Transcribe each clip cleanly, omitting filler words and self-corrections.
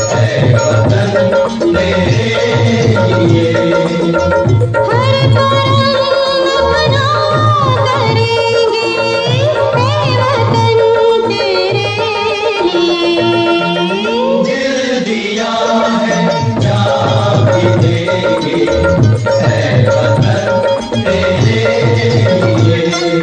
है वतन तेरे लिए। हर काम अपना करेंगे है वतन तेरे लिए। दिल दिया है जान भी देंगे है वतन तेरे लिए।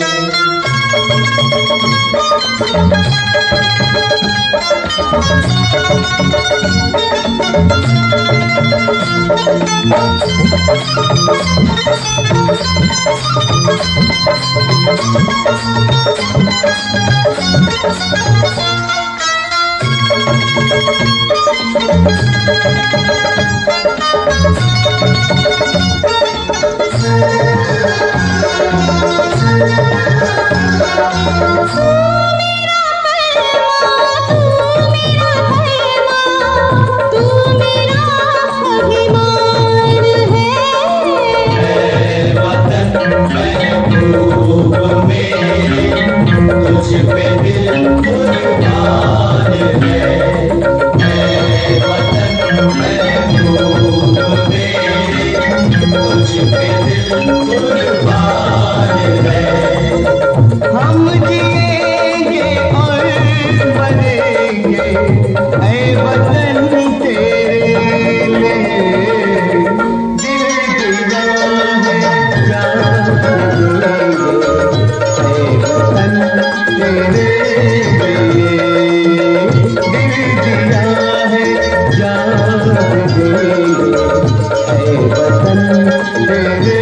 हम जिएंगे और मरेंगे ऐ वतन तेरे लिए। दिल दिया है जान देंगे ऐ वतन तेरे लिए। दिल दिया है जान देंगे ऐ वतन तेरे लिए।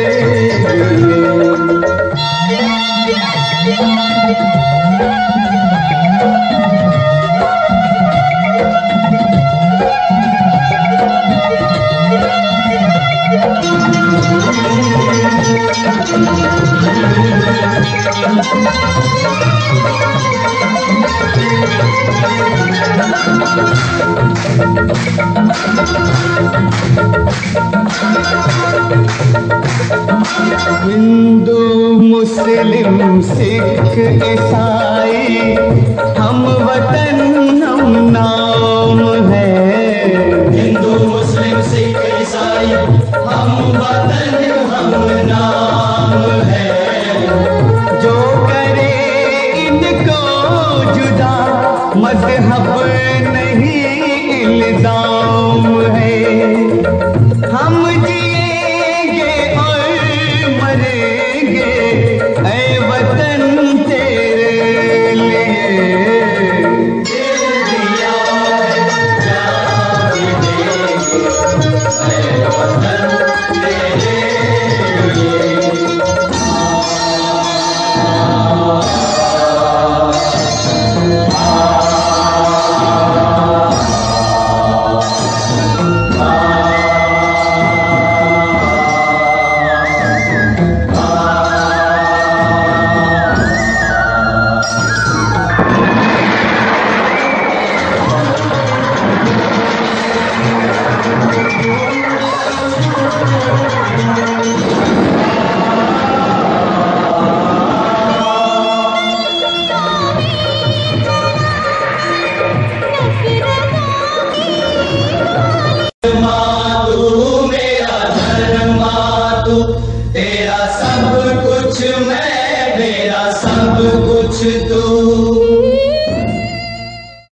हिंदू मुस्लिम सिख ईसाई हम वतन हम नाम है। हिंदू मुस्लिम सिख ईसाई हम वतन हम नाम है। जो करे इनको जुदा मजहब नहीं इल्जाम है। हम जिएंगे और मरेंगे ऐ वतन तेरे लिए। दिल दिया है जान भी देंगे ऐ वतन तेरे लिए। तेरा सब कुछ मैं, मेरा सब कुछ तू।